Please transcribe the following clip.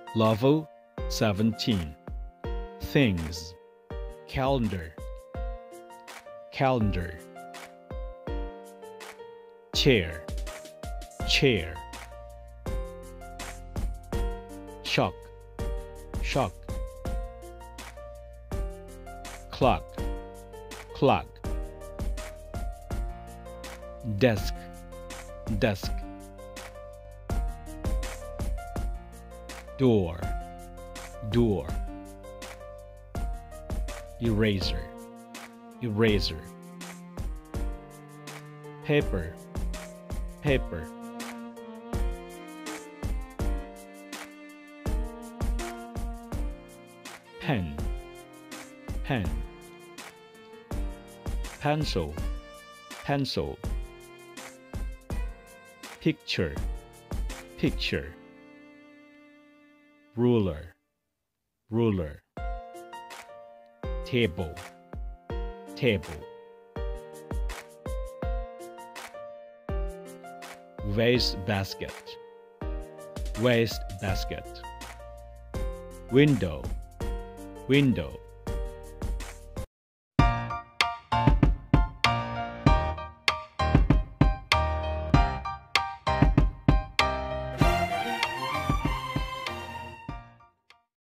Level 17. Things. Calendar. Calendar. Chair. Chair. Shock. Shock. Clock. Clock. Desk. Desk. Door. Door. Eraser. Eraser. Paper. Paper. Pen. Pen. Pencil. Pencil. Picture. Picture. Ruler. Ruler. Table. Table. Waste basket. Waste basket. Window. Window.